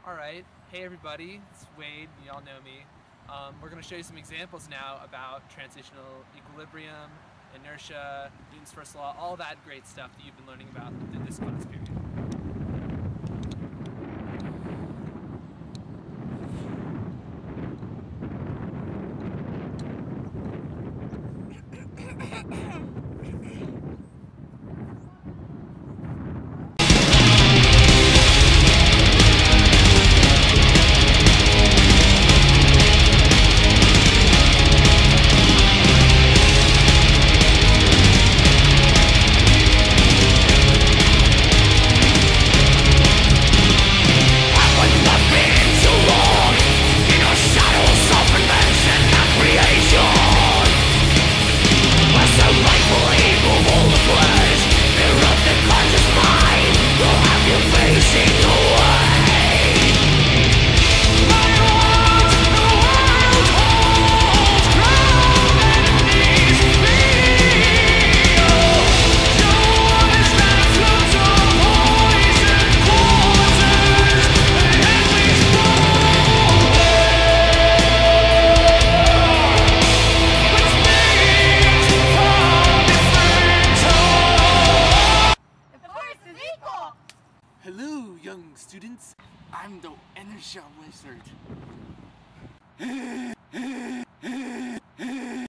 Alright, hey everybody, it's Wade, you all know me. We're going to show you some examples now about transitional equilibrium, inertia, Newton's first law, all that great stuff that you've been learning about in this class period. Hello, young students. I'm the Inertia Wizard.